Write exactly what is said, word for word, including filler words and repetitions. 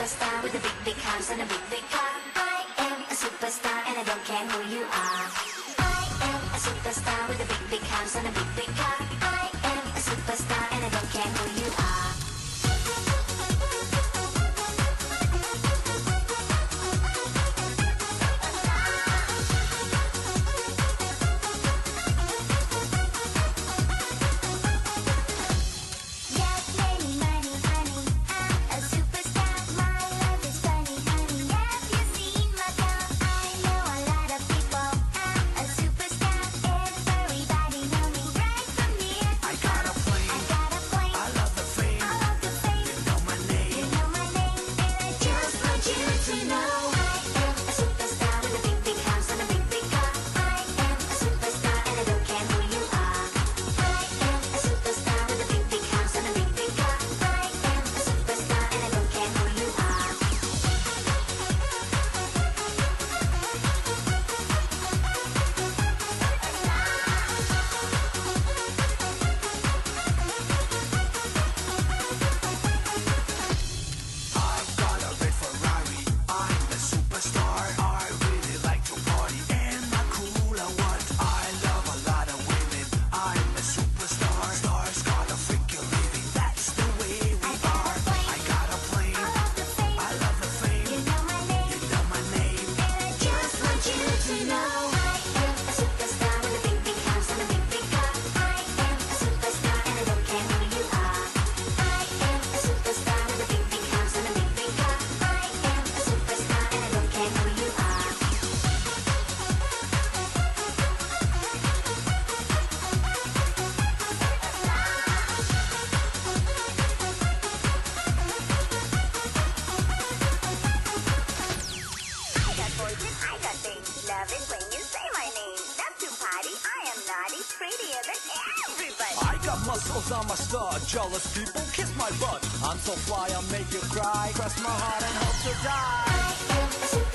superstar with a big, big house and a big, big car. I am a superstar and I don't care who you are. I am a superstar with a big, big house and a big, big car. I am a superstar and I don't care who you are. Love it when you say my name. That's too party. I am naughty, prettier than everybody. I got muscles on my stud. Jealous people kiss my butt. I'm so fly, I'll make you cry. Cross my heart and hope to die. I am a